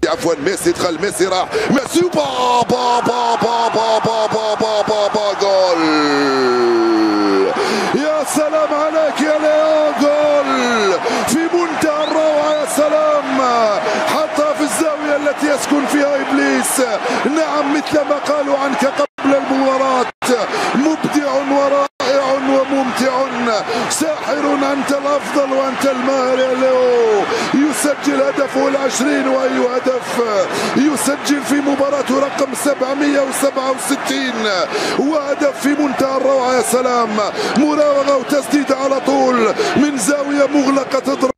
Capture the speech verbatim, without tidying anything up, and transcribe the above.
عفوا ميسي دخل، ميسي راح، ميسي با با با با با با با با با با جول. يا سلام عليك يا ليو، جول في منتهى الروعة. يا سلام، حطها في الزاوية التي يسكن فيها إبليس. نعم، مثل ما قالوا عنك قبل المباراة، مبدع ورائع وممتع، ساحر، أنت الأفضل وأنت الماهر يا ليو. يسجل هدفه العشرين، وأي هدف يسجل في مباراته رقم سبعمئة وسبعة وستين، وهدف في منتهى الروعة. يا سلام، مراوغة وتسديد على طول من زاوية مغلقة تضرب